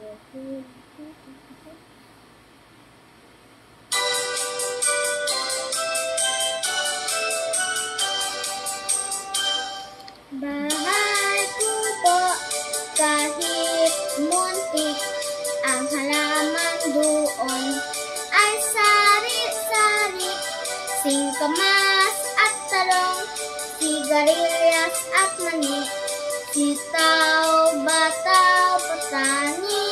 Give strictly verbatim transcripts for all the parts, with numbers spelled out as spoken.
Bahay kubo kahit muntik, ang halaman doon ay sari-sari, singkamas at talong, sigarilyas at mani, sitaw, bataw, patani,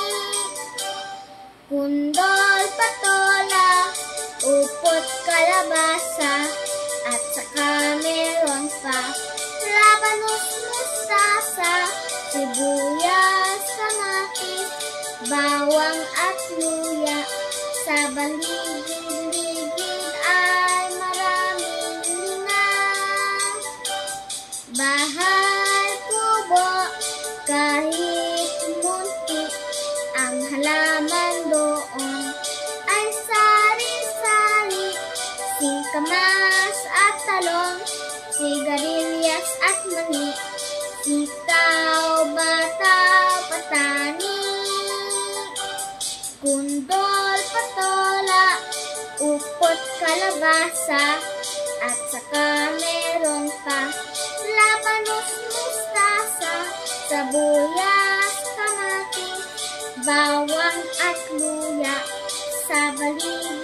kundol, patola, upot, kalabasa, at saka meron pa labanos, mustasa, sibuyas, kamatis, bawang at luya. Sa baligid-ligid ay maraming linga. Bahay kubo kahit muntik, ang halaman doon ay sari-sari, singkamas at talong, sigarilyas at mani, sitaw, bataw, patani, kundol, patola, upot, kalabasa, at saka meron pa labanos, mustasa, sabuyas, kamatis, bawang at luya. Sa baligid